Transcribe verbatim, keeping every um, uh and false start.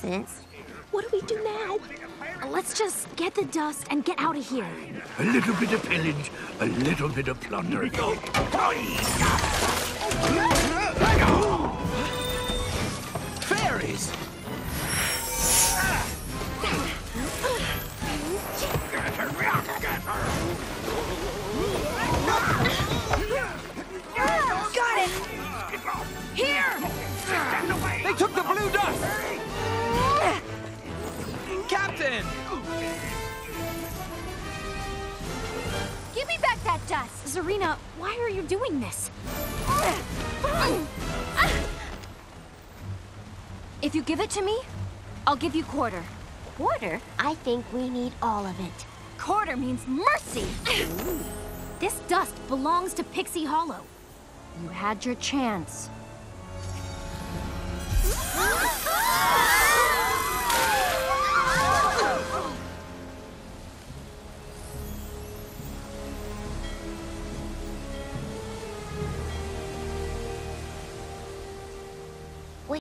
Princess. What do we do now? Let's just get the dust and get out of here. A little bit of pillage, a little bit of plunder. Fairies! Got it! Here! They took the blue dust! Captain! Give me back that dust! Zarina, why are you doing this? If you give it to me, I'll give you quarter. Quarter? I think we need all of it. Quarter means mercy! This dust belongs to Pixie Hollow. You had your chance.